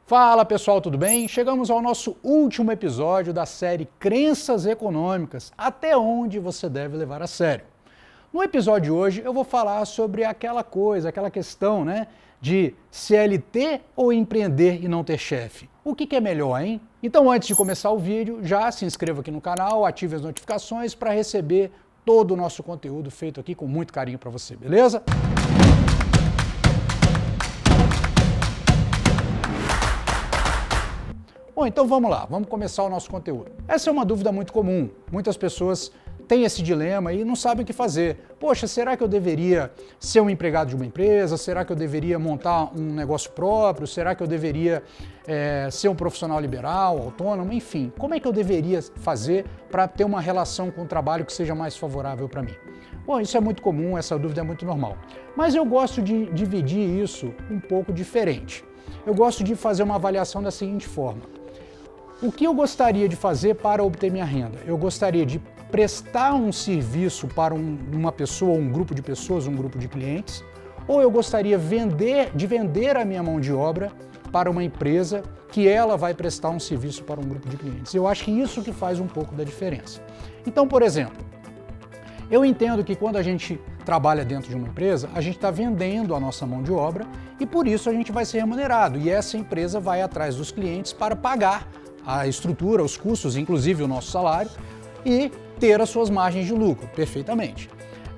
Fala pessoal, tudo bem? Chegamos ao nosso último episódio da série Crenças Econômicas, até onde você deve levar a sério. No episódio de hoje eu vou falar sobre aquela questão, de CLT ou empreender e não ter chefe. O que é melhor, hein? Então antes de começar o vídeo, já se inscreva aqui no canal, ative as notificações para receber todo o nosso conteúdo feito aqui com muito carinho para você, beleza? Bom, então vamos lá, vamos começar o nosso conteúdo. Essa é uma dúvida muito comum. Muitas pessoas têm esse dilema e não sabem o que fazer. Poxa, será que eu deveria ser um empregado de uma empresa? Será que eu deveria montar um negócio próprio? Será que eu deveria ser um profissional liberal, autônomo? Enfim, como é que eu deveria fazer para ter uma relação com o trabalho que seja mais favorável para mim? Bom, isso é muito comum, essa dúvida é muito normal. Mas eu gosto de dividir isso um pouco diferente. Eu gosto de fazer uma avaliação da seguinte forma. O que eu gostaria de fazer para obter minha renda? Eu gostaria de prestar um serviço para uma pessoa, um grupo de pessoas, um grupo de clientes, ou eu gostaria de vender a minha mão de obra para uma empresa que ela vai prestar um serviço para um grupo de clientes. Eu acho que isso que faz um pouco da diferença. Então, por exemplo, eu entendo que quando a gente trabalha dentro de uma empresa, a gente está vendendo a nossa mão de obra e por isso a gente vai ser remunerado e essa empresa vai atrás dos clientes para pagar a estrutura, os custos, inclusive o nosso salário, e ter as suas margens de lucro, perfeitamente.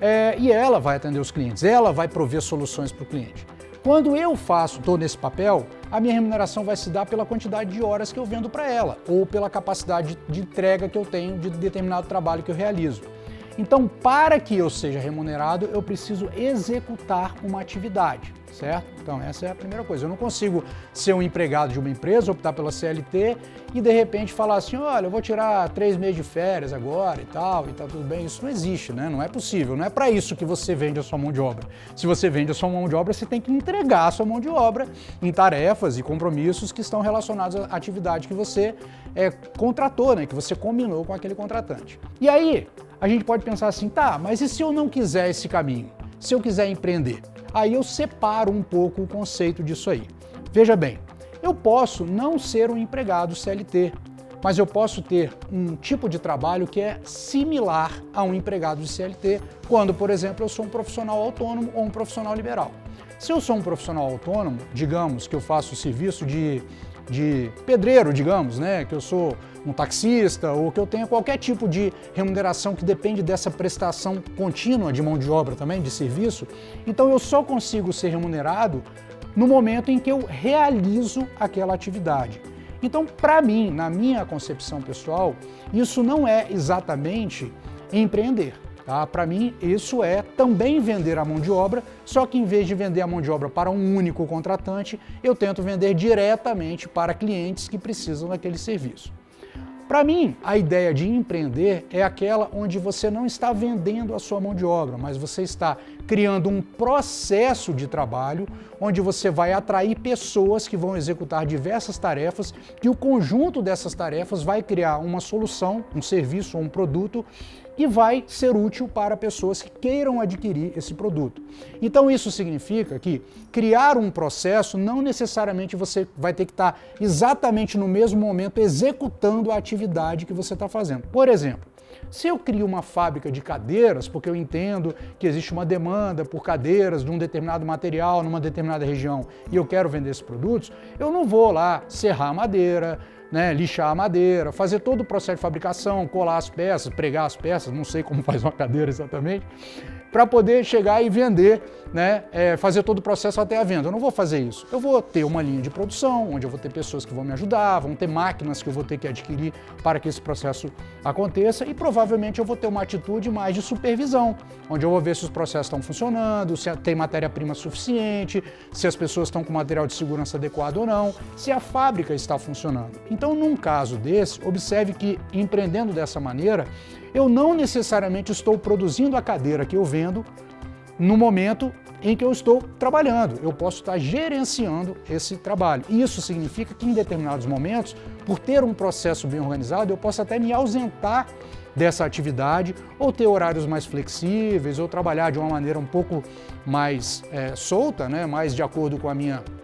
E ela vai atender os clientes, ela vai prover soluções para o cliente. Quando eu estou nesse papel, a minha remuneração vai se dar pela quantidade de horas que eu vendo para ela, ou pela capacidade de entrega que eu tenho de determinado trabalho que eu realizo. Então, para que eu seja remunerado, eu preciso executar uma atividade, certo? Então, essa é a primeira coisa. Eu não consigo ser um empregado de uma empresa, optar pela CLT e, de repente, falar assim, olha, eu vou tirar 3 meses de férias agora e tá tudo bem. Isso não existe, né? Não é possível. Não é para isso que você vende a sua mão de obra. Se você vende a sua mão de obra, você tem que entregar a sua mão de obra em tarefas e compromissos que estão relacionados à atividade que você contratou, né? Que você combinou com aquele contratante. E aí, a gente pode pensar assim, tá, mas e se eu não quiser esse caminho? Se eu quiser empreender? Aí eu separo um pouco o conceito disso aí. Veja bem, eu posso não ser um empregado CLT, mas eu posso ter um tipo de trabalho que é similar a um empregado de CLT, quando, por exemplo, eu sou um profissional autônomo ou um profissional liberal. Se eu sou um profissional autônomo, digamos que eu faço o serviço de pedreiro, digamos, né, que eu sou um taxista ou que eu tenha qualquer tipo de remuneração que depende dessa prestação contínua de mão de obra também, de serviço, então eu só consigo ser remunerado no momento em que eu realizo aquela atividade. Então, para mim, na minha concepção pessoal, isso não é exatamente empreender. Tá? Para mim, isso é também vender a mão de obra, só que em vez de vender a mão de obra para um único contratante, eu tento vender diretamente para clientes que precisam daquele serviço. Para mim, a ideia de empreender é aquela onde você não está vendendo a sua mão de obra, mas você está criando um processo de trabalho onde você vai atrair pessoas que vão executar diversas tarefas e o conjunto dessas tarefas vai criar uma solução, um serviço ou um produto que vai ser útil para pessoas que queiram adquirir esse produto. Então isso significa que criar um processo não necessariamente você vai ter que estar exatamente no mesmo momento executando a atividade que você está fazendo. Por exemplo, se eu crio uma fábrica de cadeiras, porque eu entendo que existe uma demanda por cadeiras de um determinado material numa determinada região e eu quero vender esses produtos, eu não vou lá serrar a madeira, lixar a madeira, fazer todo o processo de fabricação, colar as peças, pregar as peças, não sei como faz uma cadeira exatamente, para poder chegar e vender, fazer todo o processo até a venda. Eu não vou fazer isso. Eu vou ter uma linha de produção, onde eu vou ter pessoas que vão me ajudar, vão ter máquinas que eu vou ter que adquirir para que esse processo aconteça e provavelmente eu vou ter uma atitude mais de supervisão, onde eu vou ver se os processos estão funcionando, se tem matéria-prima suficiente, se as pessoas estão com material de segurança adequado ou não, se a fábrica está funcionando. Então, num caso desse, observe que empreendendo dessa maneira, eu não necessariamente estou produzindo a cadeira que eu vendo no momento em que eu estou trabalhando. Eu posso estar gerenciando esse trabalho. Isso significa que em determinados momentos, por ter um processo bem organizado, eu posso até me ausentar dessa atividade ou ter horários mais flexíveis ou trabalhar de uma maneira um pouco mais solta, mais de acordo com a minha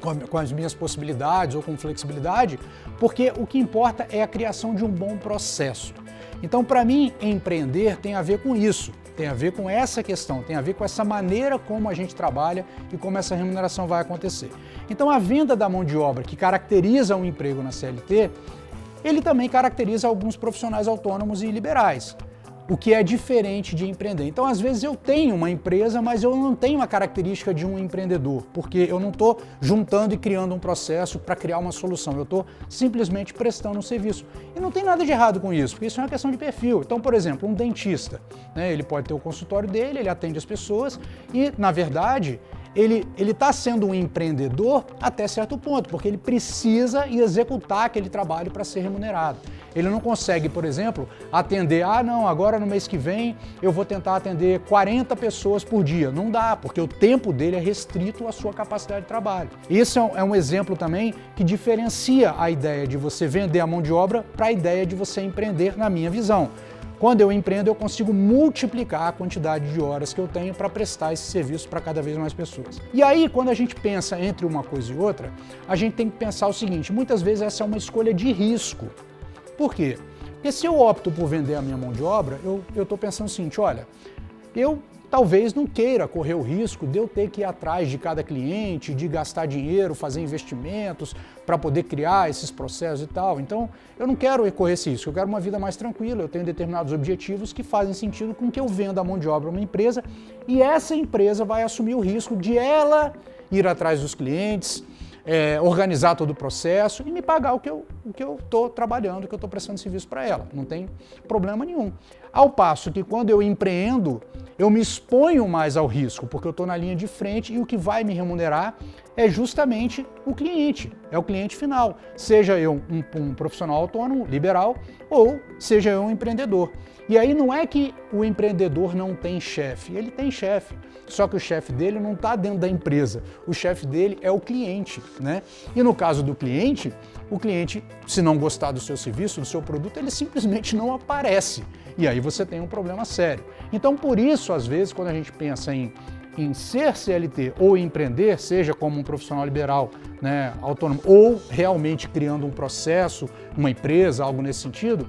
com as minhas possibilidades ou com flexibilidade, porque o que importa é a criação de um bom processo. Então, para mim, empreender tem a ver com isso, tem a ver com essa questão, tem a ver com essa maneira como a gente trabalha e como essa remuneração vai acontecer. Então, a venda da mão de obra, que caracteriza um emprego na CLT, ele também caracteriza alguns profissionais autônomos e liberais, o que é diferente de empreender. Então, às vezes eu tenho uma empresa, mas eu não tenho a característica de um empreendedor, porque eu não estou juntando e criando um processo para criar uma solução, eu estou simplesmente prestando um serviço. E não tem nada de errado com isso, porque isso é uma questão de perfil. Então, por exemplo, um dentista, né, ele pode ter o consultório dele, ele atende as pessoas e, na verdade, ele está sendo um empreendedor até certo ponto, porque ele precisa executar aquele trabalho para ser remunerado. Ele não consegue, por exemplo, atender, não, agora no mês que vem eu vou tentar atender 40 pessoas por dia. Não dá, porque o tempo dele é restrito à sua capacidade de trabalho. Esse é um exemplo também que diferencia a ideia de você vender a mão de obra para a ideia de você empreender, na minha visão. Quando eu empreendo, eu consigo multiplicar a quantidade de horas que eu tenho para prestar esse serviço para cada vez mais pessoas. E aí, quando a gente pensa entre uma coisa e outra, a gente tem que pensar o seguinte, muitas vezes essa é uma escolha de risco. Por quê? Porque se eu opto por vender a minha mão de obra, eu estou pensando o seguinte, olha, eu talvez não queira correr o risco de eu ter que ir atrás de cada cliente, de gastar dinheiro, fazer investimentos para poder criar esses processos e tal. Então, eu não quero correr esse risco, eu quero uma vida mais tranquila, eu tenho determinados objetivos que fazem sentido com que eu venda a mão de obra a uma empresa e essa empresa vai assumir o risco de ela ir atrás dos clientes, organizar todo o processo e me pagar o que eu estou trabalhando, o que eu estou prestando serviço para ela. Não tem problema nenhum. Ao passo que quando eu empreendo, eu me exponho mais ao risco, porque eu estou na linha de frente e o que vai me remunerar é justamente o cliente, é o cliente final. Seja eu um profissional autônomo, liberal, ou seja eu um empreendedor. E aí não é que o empreendedor não tem chefe, ele tem chefe, só que o chefe dele não está dentro da empresa, o chefe dele é o cliente, né? E no caso do cliente, o cliente, se não gostar do seu serviço, do seu produto, ele simplesmente não aparece. E aí você tem um problema sério. Então, por isso, às vezes, quando a gente pensa em ser CLT ou empreender, seja como um profissional liberal, né, autônomo, ou realmente criando um processo, uma empresa, algo nesse sentido,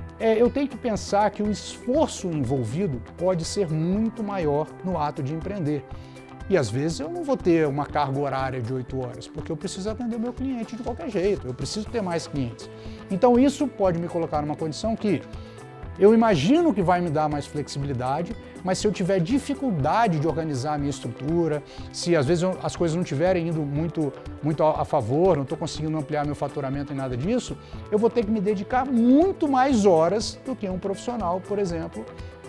eu tenho que pensar que o esforço envolvido pode ser muito maior no ato de empreender. E às vezes eu não vou ter uma carga horária de 8 horas, porque eu preciso atender o meu cliente de qualquer jeito, eu preciso ter mais clientes. Então isso pode me colocar numa condição que eu imagino que vai me dar mais flexibilidade, mas se eu tiver dificuldade de organizar a minha estrutura, se às vezes as coisas não estiverem indo muito a favor, não estou conseguindo ampliar meu faturamento em nada disso, eu vou ter que me dedicar muito mais horas do que um profissional, por exemplo,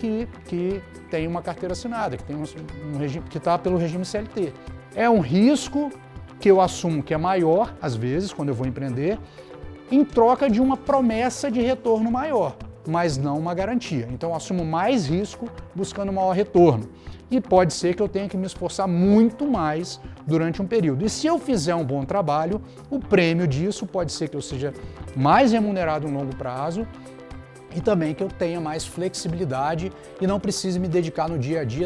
que tem uma carteira assinada, que tem um regime, que está pelo regime CLT. É um risco que eu assumo que é maior, às vezes, quando eu vou empreender, em troca de uma promessa de retorno maior, mas não uma garantia. Então eu assumo mais risco buscando maior retorno. E pode ser que eu tenha que me esforçar muito mais durante um período. E se eu fizer um bom trabalho, o prêmio disso pode ser que eu seja mais remunerado em longo prazo e também que eu tenha mais flexibilidade e não precise me dedicar no dia a dia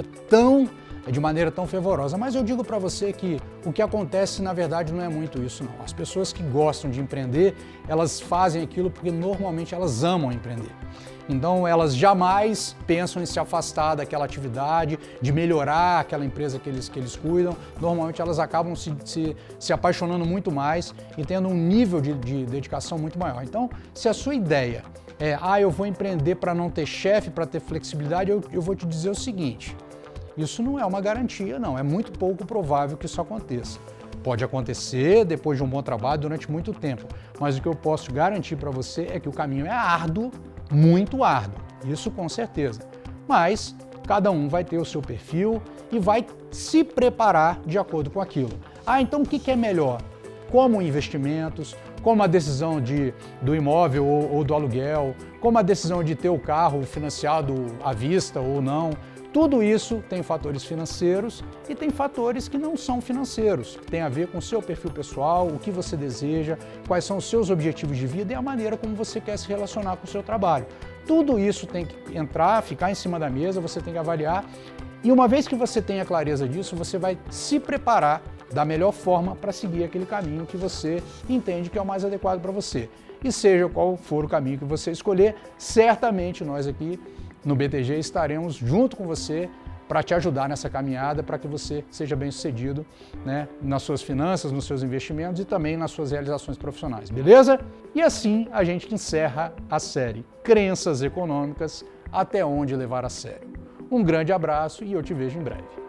de maneira tão fervorosa. Mas eu digo para você que o que acontece, na verdade, não é muito isso, não. As pessoas que gostam de empreender, elas fazem aquilo porque normalmente elas amam empreender. Então elas jamais pensam em se afastar daquela atividade, de melhorar aquela empresa que eles cuidam. Normalmente elas acabam se apaixonando muito mais e tendo um nível de dedicação muito maior. Então, se a sua ideia eu vou empreender para não ter chefe, para ter flexibilidade, eu vou te dizer o seguinte: isso não é uma garantia, não. É muito pouco provável que isso aconteça. Pode acontecer depois de um bom trabalho durante muito tempo, mas o que eu posso garantir para você é que o caminho é árduo, muito árduo, isso com certeza. Mas cada um vai ter o seu perfil e vai se preparar de acordo com aquilo. Então o que é melhor? Como investimentos, como a decisão do imóvel ou do aluguel, como a decisão de ter o carro financiado à vista ou não. Tudo isso tem fatores financeiros e tem fatores que não são financeiros, que tem a ver com o seu perfil pessoal, o que você deseja, quais são os seus objetivos de vida e a maneira como você quer se relacionar com o seu trabalho. Tudo isso tem que entrar, ficar em cima da mesa, você tem que avaliar. E uma vez que você tenha clareza disso, você vai se preparar da melhor forma para seguir aquele caminho que você entende que é o mais adequado para você. E seja qual for o caminho que você escolher, certamente nós aqui no BTG estaremos junto com você para te ajudar nessa caminhada, para que você seja bem-sucedido, né, nas suas finanças, nos seus investimentos e também nas suas realizações profissionais, beleza? E assim a gente encerra a série Crenças Econômicas, até onde levar a sério. Um grande abraço e eu te vejo em breve.